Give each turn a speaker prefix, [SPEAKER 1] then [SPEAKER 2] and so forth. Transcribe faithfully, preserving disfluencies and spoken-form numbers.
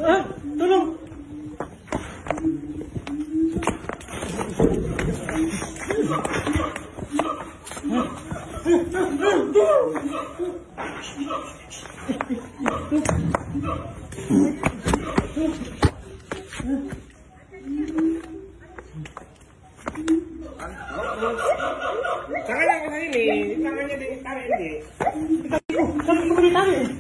[SPEAKER 1] Hah? Tolong. Tangannya ke sini, tangannya ditarik ini. Kita, kita, kita ditarik.